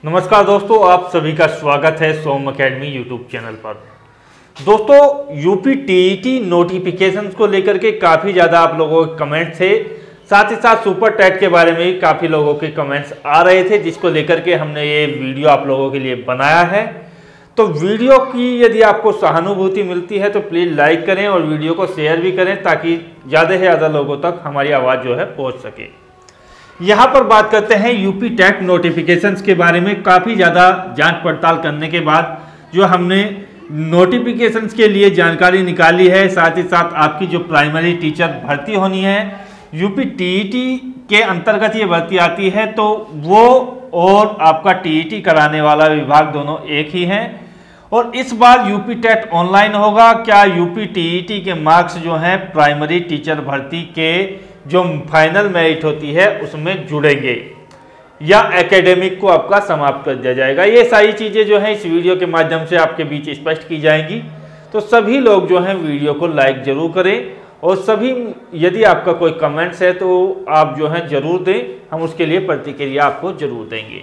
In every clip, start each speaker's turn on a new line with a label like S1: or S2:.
S1: नमस्कार दोस्तों, आप सभी का स्वागत है सोम अकेडमी यूट्यूब चैनल पर। दोस्तों, यूपी टीईटी नोटिफिकेशंस को लेकर के काफ़ी ज़्यादा आप लोगों के कमेंट थे, साथ ही साथ सुपर टेट के बारे में भी काफ़ी लोगों के कमेंट्स आ रहे थे, जिसको लेकर के हमने ये वीडियो आप लोगों के लिए बनाया है। तो वीडियो की यदि आपको सहानुभूति मिलती है तो प्लीज़ लाइक करें और वीडियो को शेयर भी करें, ताकि ज़्यादा से ज़्यादा लोगों तक हमारी आवाज़ जो है पहुँच सके। यहाँ पर बात करते हैं यूपी टेट नोटिफिकेशंस के बारे में। काफ़ी ज़्यादा जांच पड़ताल करने के बाद जो हमने नोटिफिकेशंस के लिए जानकारी निकाली है, साथ ही साथ आपकी जो प्राइमरी टीचर भर्ती होनी है यूपी टीईटी के अंतर्गत ये भर्ती आती है, तो वो और आपका टीईटी कराने वाला विभाग दोनों एक ही हैं। और इस बार यूपी टेट ऑनलाइन होगा। क्या यूपी टीईटी के मार्क्स जो हैं प्राइमरी टीचर भर्ती के जो फाइनल मेरिट होती है उसमें जुड़ेंगे, या एकेडमिक को आपका समाप्त कर दिया जाएगा? ये सारी चीज़ें जो हैं इस वीडियो के माध्यम से आपके बीच स्पष्ट की जाएंगी। तो सभी लोग जो हैं वीडियो को लाइक जरूर करें, और सभी यदि आपका कोई कमेंट्स है तो आप जो है जरूर दें, हम उसके लिए प्रतिक्रिया आपको जरूर देंगे।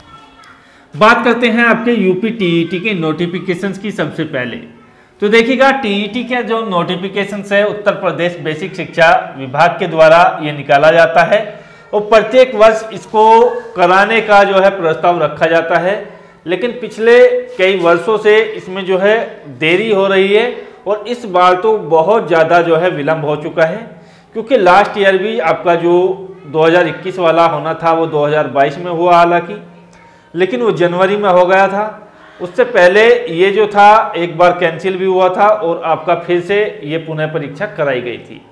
S1: बात करते हैं आपके यूपी टीईटी के नोटिफिकेशंस की। सबसे पहले तो देखिएगा, टीईटी के जो नोटिफिकेशंस है उत्तर प्रदेश बेसिक शिक्षा विभाग के द्वारा ये निकाला जाता है, और प्रत्येक वर्ष इसको कराने का जो है प्रस्ताव रखा जाता है। लेकिन पिछले कई वर्षों से इसमें जो है देरी हो रही है, और इस बार तो बहुत ज़्यादा जो है विलंब हो चुका है, क्योंकि लास्ट ईयर भी आपका जो 2021 वाला होना था वो 2022 में हुआ हालांकि, लेकिन वो जनवरी में हो गया था। उससे पहले ये जो था एक बार कैंसिल भी हुआ था, और आपका फिर से ये पुनः परीक्षा कराई गई थी।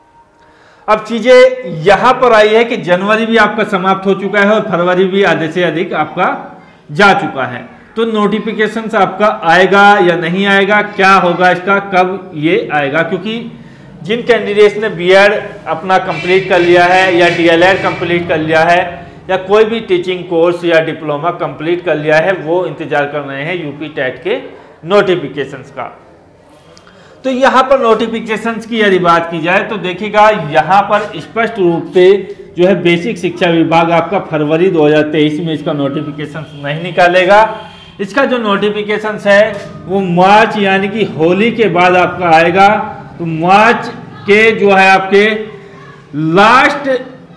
S1: अब चीज़ें यहाँ पर आई है कि जनवरी भी आपका समाप्त हो चुका है, और फरवरी भी आधे से अधिक आपका जा चुका है। तो नोटिफिकेशंस आपका आएगा या नहीं आएगा, क्या होगा इसका, कब ये आएगा? क्योंकि जिन कैंडिडेट्स ने बीएड अपना कंप्लीट कर लिया है, या डीएलएड कंप्लीट कर लिया है, या कोई भी टीचिंग कोर्स या डिप्लोमा कंप्लीट कर लिया है, वो इंतजार कर रहे हैं यूपी टेट के नोटिफिकेशंस का। तो यहाँ पर नोटिफिकेशंस की यदि बात की जाए तो देखिएगा, यहाँ पर स्पष्ट रूप से जो है बेसिक शिक्षा विभाग आपका फरवरी 2023 में इसका नोटिफिकेशन नहीं निकालेगा। इसका जो नोटिफिकेशन है वो मार्च यानी कि होली के बाद आपका आएगा। तो मार्च के जो है आपके लास्ट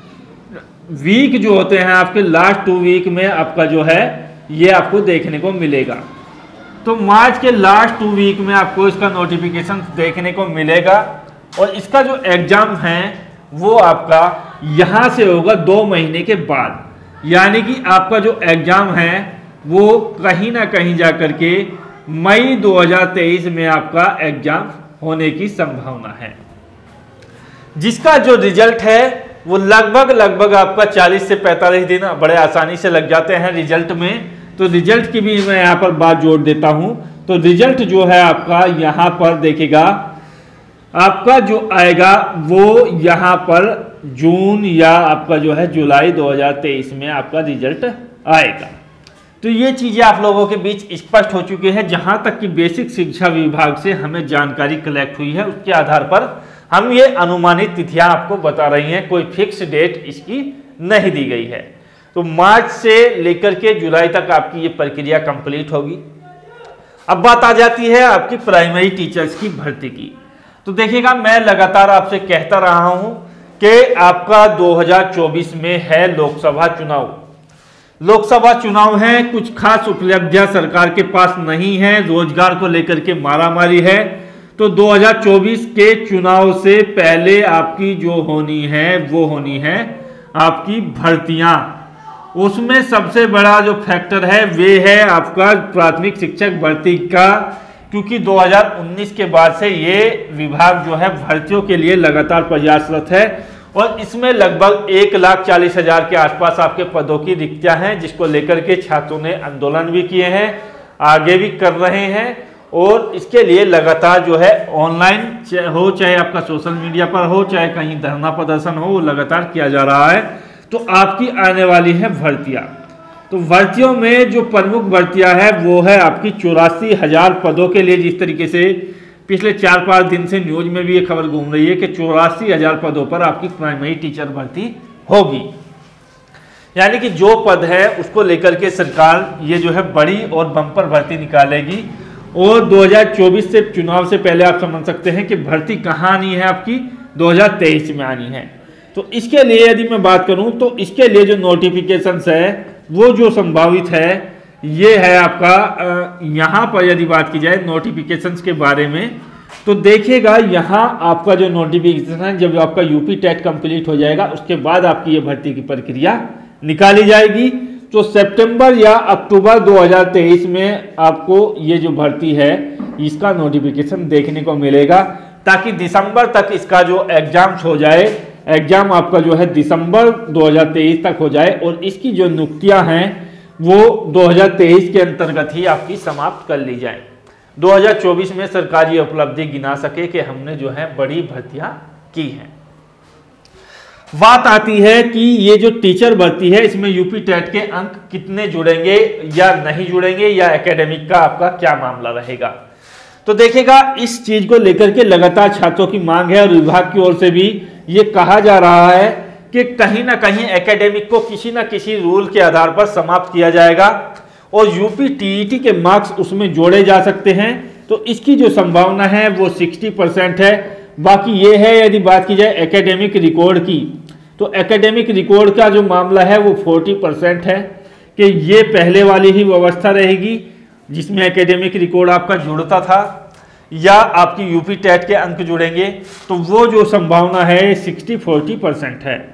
S1: वीक जो होते हैं, आपके लास्ट 2 वीक में आपका जो है ये आपको देखने को मिलेगा। तो मार्च के लास्ट 2 वीक में आपको इसका नोटिफिकेशन देखने को मिलेगा, और इसका जो एग्जाम है वो आपका यहाँ से होगा 2 महीने के बाद। यानी कि आपका जो एग्जाम है वो कहीं ना कहीं जा कर के मई 2023 में आपका एग्जाम होने की संभावना है, जिसका जो रिजल्ट है वो लगभग आपका 40 से 45 दिन बड़े आसानी से लग जाते हैं रिजल्ट में। तो रिजल्ट की भी मैं यहाँ पर बात जोड़ देता हूँ। तो रिजल्ट जो है आपका यहाँ पर देखिएगा, आपका जो आएगा वो यहाँ पर जून या आपका जो है जुलाई 2023 में आपका रिजल्ट आएगा। तो ये चीज़ें आप लोगों के बीच स्पष्ट हो चुकी है। जहाँ तक कि बेसिक शिक्षा विभाग से हमें जानकारी कलेक्ट हुई है, उसके आधार पर हम ये अनुमानित तिथियां आपको बता रही हैं, कोई फिक्स डेट इसकी नहीं दी गई है। तो मार्च से लेकर के जुलाई तक आपकी ये प्रक्रिया कंप्लीट होगी। अब बात आ जाती है आपकी प्राइमरी टीचर्स की भर्ती की। तो देखिएगा, मैं लगातार आपसे कहता रहा हूं कि आपका 2024 में है लोकसभा चुनाव। लोकसभा चुनाव है, कुछ खास उपलब्धियां सरकार के पास नहीं है, रोजगार को लेकर के मारामारी है। तो 2024 के चुनाव से पहले आपकी जो होनी है वो होनी है आपकी भर्तियां। उसमें सबसे बड़ा जो फैक्टर है वे है आपका प्राथमिक शिक्षक भर्ती का, क्योंकि 2019 के बाद से ये विभाग जो है भर्तियों के लिए लगातार प्रयासरत है, और इसमें लगभग 1,40,000 के आसपास आपके पदों की रिक्तियां हैं, जिसको लेकर के छात्रों ने आंदोलन भी किए हैं, आगे भी कर रहे हैं। और इसके लिए लगातार जो है ऑनलाइन हो, चाहे आपका सोशल मीडिया पर हो, चाहे कहीं धरना प्रदर्शन हो, वो लगातार किया जा रहा है। तो आपकी आने वाली है भर्तियां। तो भर्तियों में जो प्रमुख भर्तियां है वो है आपकी 84,000 पदों के लिए। जिस तरीके से पिछले 4-5 दिन से न्यूज में भी ये खबर घूम रही है कि 84,000 पदों पर आपकी प्राइमरी टीचर भर्ती होगी। यानी कि जो पद है उसको लेकर के सरकार ये जो है बड़ी और बम्पर भर्ती निकालेगी। और 2024 से चुनाव से पहले आप समझ सकते हैं कि भर्ती कहाँ आनी है, आपकी 2023 में आनी है। तो इसके लिए यदि मैं बात करूं तो इसके लिए जो नोटिफिकेशंस है वो जो संभावित है ये है आपका, यहाँ पर यदि बात की जाए नोटिफिकेशंस के बारे में तो देखिएगा यहाँ आपका जो नोटिफिकेशन है जब आपका यूपी टेट कंप्लीट हो जाएगा उसके बाद आपकी ये भर्ती की प्रक्रिया निकाली जाएगी। तो सितंबर या अक्टूबर 2023 में आपको ये जो भर्ती है इसका नोटिफिकेशन देखने को मिलेगा, ताकि दिसंबर तक इसका जो एग्जाम्स हो जाए, एग्जाम आपका जो है दिसंबर 2023 तक हो जाए और इसकी जो नियुक्तियां हैं वो 2023 के अंतर्गत ही आपकी समाप्त कर ली जाए। 2024 में सरकार ये उपलब्धि गिना सके कि हमने जो है बड़ी भर्तियां की हैं। बात आती है कि ये जो टीचर भर्ती है इसमें यूपी टेट के अंक कितने जुड़ेंगे या नहीं जुड़ेंगे, या एकेडमिक का आपका क्या मामला रहेगा। तो देखिएगा इस चीज को लेकर के लगातार छात्रों की मांग है और विभाग की ओर से भी ये कहा जा रहा है कि कहीं ना कहीं एकेडमिक को किसी ना किसी रूल के आधार पर समाप्त किया जाएगा और यूपी टीईटी के मार्क्स उसमें जोड़े जा सकते हैं। तो इसकी जो संभावना है वो 60% है। बाकी ये है यदि बात की जाए एकेडमिक रिकॉर्ड की, तो एकेडमिक रिकॉर्ड का जो मामला है वो 40% है कि ये पहले वाली ही व्यवस्था रहेगी जिसमें एकेडमिक रिकॉर्ड आपका जुड़ता था या आपकी यूपी टेट के अंक जुड़ेंगे। तो वो जो संभावना है 60-40% है।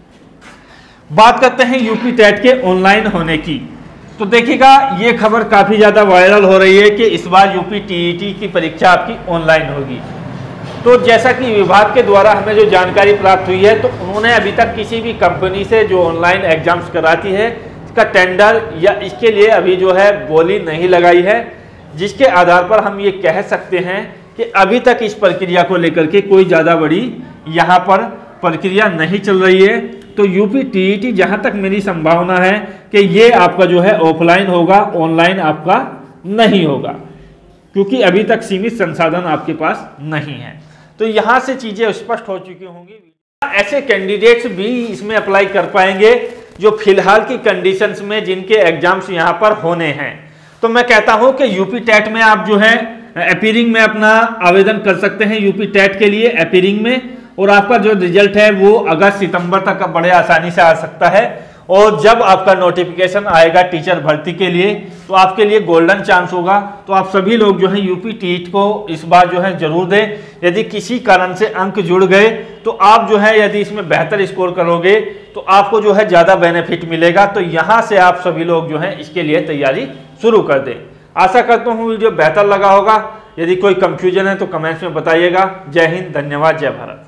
S1: बात करते हैं यूपी टेट के ऑनलाइन होने की। तो देखिएगा ये खबर काफ़ी ज़्यादा वायरल हो रही है कि इस बार यूपी टीईटी की परीक्षा आपकी ऑनलाइन होगी। तो जैसा कि विभाग के द्वारा हमें जो जानकारी प्राप्त हुई है तो उन्होंने अभी तक किसी भी कंपनी से जो ऑनलाइन एग्जाम्स कराती है इसका टेंडर या इसके लिए अभी जो है बोली नहीं लगाई है, जिसके आधार पर हम ये कह सकते हैं कि अभी तक इस प्रक्रिया को लेकर के कोई ज़्यादा बड़ी यहाँ पर प्रक्रिया नहीं चल रही है। तो यूपी टीईटी जहाँ तक मेरी संभावना है कि ये आपका जो है ऑफलाइन होगा, ऑनलाइन आपका नहीं होगा, क्योंकि अभी तक सीमित संसाधन आपके पास नहीं है। तो यहाँ से चीज़ें स्पष्ट हो चुकी होंगी। ऐसे कैंडिडेट्स भी इसमें अप्लाई कर पाएंगे जो फिलहाल की कंडीशंस में जिनके एग्जाम्स यहाँ पर होने हैं। तो मैं कहता हूँ कि यूपी टेट में आप जो है अपीयरिंग में अपना आवेदन कर सकते हैं यूपी टेट के लिए अपीयरिंग में, और आपका जो रिजल्ट है वो अगस्त सितंबर तक बड़े आसानी से आ सकता है। और जब आपका नोटिफिकेशन आएगा टीचर भर्ती के लिए तो आपके लिए गोल्डन चांस होगा। तो आप सभी लोग जो है यूपी टीईटी को इस बार जो है जरूर दें। यदि किसी कारण से अंक जुड़ गए तो आप जो है यदि इसमें बेहतर स्कोर करोगे तो आपको जो है ज़्यादा बेनिफिट मिलेगा। तो यहाँ से आप सभी लोग जो है इसके लिए तैयारी शुरू कर दें। आशा करता हूँ वीडियो बेहतर लगा होगा। यदि कोई कंफ्यूजन है तो कमेंट्स में बताइएगा। जय हिंद, धन्यवाद, जय भारत।